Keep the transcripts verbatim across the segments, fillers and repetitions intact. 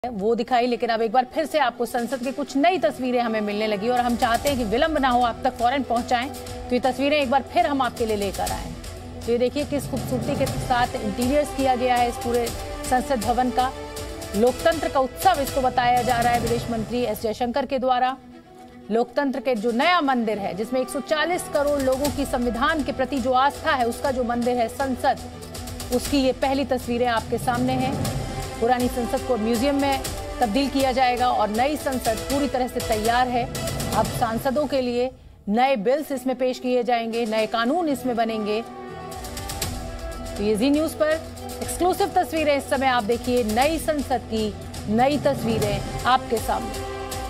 वो दिखाई, लेकिन अब एक बार फिर से आपको संसद की कुछ नई तस्वीरें हमें मिलने लगी और हम चाहते हैं कि विलंब ना हो, आप तक फौरन पहुंचाएं। तो ये तस्वीरें एक बार फिर हम आपके लिए लेकर आए। तो ये देखिए किस खूबसूरती के साथ इंटीरियर्स किया गया है इस पूरे संसद भवन का। लोकतंत्र का उत्सव इसको बताया जा रहा है विदेश मंत्री एस जयशंकर के द्वारा। लोकतंत्र के जो नया मंदिर है जिसमें एक सौ चालीस करोड़ लोगों की संविधान के प्रति जो आस्था है, उसका जो मंदिर है संसद, उसकी ये पहली तस्वीरें आपके सामने हैं। पुरानी संसद को म्यूजियम में तब्दील किया जाएगा और नई संसद पूरी तरह से तैयार है। अब सांसदों के लिए नए बिल्स इसमें पेश किए जाएंगे, नए कानून इसमें बनेंगे। तो ये जी न्यूज पर एक्सक्लूसिव तस्वीरें इस समय आप देखिए, नई संसद की नई तस्वीरें आपके सामने।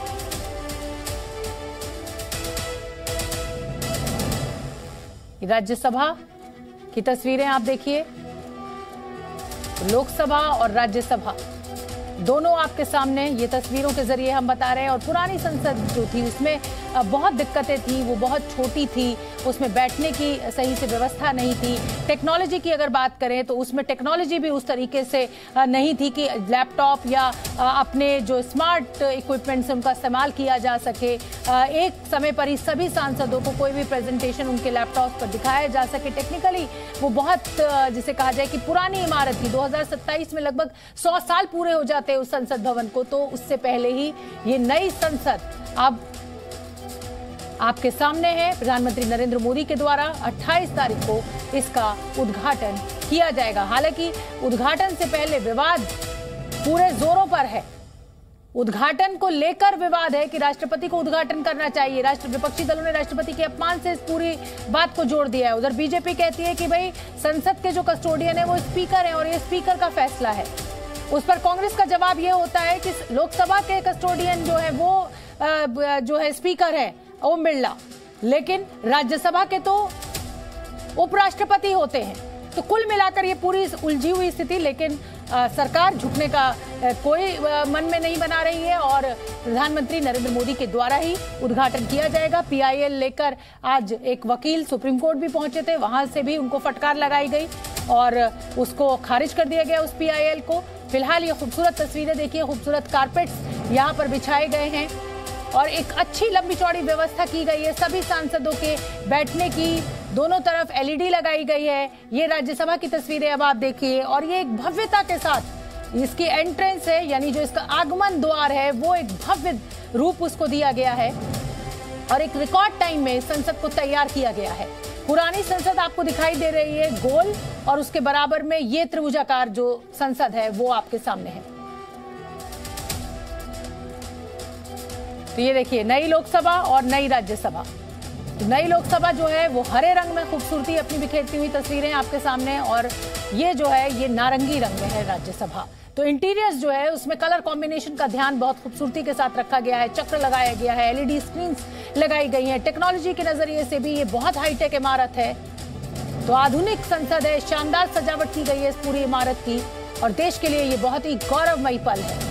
राज्यसभा की तस्वीरें आप देखिए, लोकसभा और राज्यसभा दोनों आपके सामने ये तस्वीरों के जरिए हम बता रहे हैं। और पुरानी संसद जो थी उसमें बहुत दिक्कतें थी, वो बहुत छोटी थी, उसमें बैठने की सही से व्यवस्था नहीं थी। टेक्नोलॉजी की अगर बात करें तो उसमें टेक्नोलॉजी भी उस तरीके से नहीं थी कि लैपटॉप या अपने जो स्मार्ट इक्विपमेंट्स उनका इस्तेमाल किया जा सके। एक समय पर ही सभी सांसदों को कोई भी प्रेजेंटेशन उनके लैपटॉप पर दिखाया जा सके। टेक्निकली वो बहुत, जिसे कहा जाए कि पुरानी इमारत थी। दो हजार सत्ताईस में लगभग सौ साल पूरे हो जाते उस संसद भवन को, तो उससे पहले ही ये नई संसद अब आपके सामने है। प्रधानमंत्री नरेंद्र मोदी के द्वारा अट्ठाईस तारीख को इसका उद्घाटन किया जाएगा। हालांकि उद्घाटन से पहले विवाद पूरे जोरों पर है। उद्घाटन को लेकर विवाद है कि राष्ट्रपति को उद्घाटन करना चाहिए। राष्ट्र विपक्षी दलों ने राष्ट्रपति के अपमान से इस पूरी बात को जोड़ दिया है। उधर बीजेपी कहती है कि भाई संसद के जो कस्टोडियन है वो स्पीकर है और ये स्पीकर का फैसला है। उस पर कांग्रेस का जवाब ये होता है कि लोकसभा के कस्टोडियन जो है वो जो है स्पीकर है ओम बिरला, लेकिन राज्यसभा के तो उपराष्ट्रपति होते हैं। तो कुल मिलाकर ये पूरी उलझी हुई स्थिति, लेकिन आ, सरकार झुकने का आ, कोई आ, मन में नहीं बना रही है और प्रधानमंत्री नरेंद्र मोदी के द्वारा ही उद्घाटन किया जाएगा। पीआईएल लेकर आज एक वकील सुप्रीम कोर्ट भी पहुंचे थे, वहां से भी उनको फटकार लगाई गई और उसको खारिज कर दिया गया उस पीआईएल को। फिलहाल ये खूबसूरत तस्वीरें देखिए, खूबसूरत कारपेट्स यहाँ पर बिछाए गए हैं और एक अच्छी लंबी चौड़ी व्यवस्था की गई है सभी सांसदों के बैठने की। दोनों तरफ एलईडी लगाई गई है। ये राज्यसभा की तस्वीरें अब आप देखिए और ये एक भव्यता के साथ इसकी एंट्रेंस है, यानी जो इसका आगमन द्वार है वो एक भव्य रूप उसको दिया गया है और एक रिकॉर्ड टाइम में संसद को तैयार किया गया है। पुरानी संसद आपको दिखाई दे रही है गोल, और उसके बराबर में ये त्रिभुजाकार जो संसद है वो आपके सामने है। तो ये देखिए नई लोकसभा और नई राज्यसभा। तो नई लोकसभा जो है वो हरे रंग में खूबसूरती अपनी बिखेरती हुई तस्वीरें आपके सामने, और ये जो है ये नारंगी रंग में है राज्यसभा। तो इंटीरियर्स जो है उसमें कलर कॉम्बिनेशन का ध्यान बहुत खूबसूरती के साथ रखा गया है। चक्र लगाया गया है, एलईडी स्क्रीन्स लगाई गई हैं। टेक्नोलॉजी के नजरिए से भी ये बहुत हाईटेक इमारत है। तो आधुनिक संसद है, शानदार सजावट की गई है इस पूरी इमारत की और देश के लिए ये बहुत ही गौरवमयी पल है।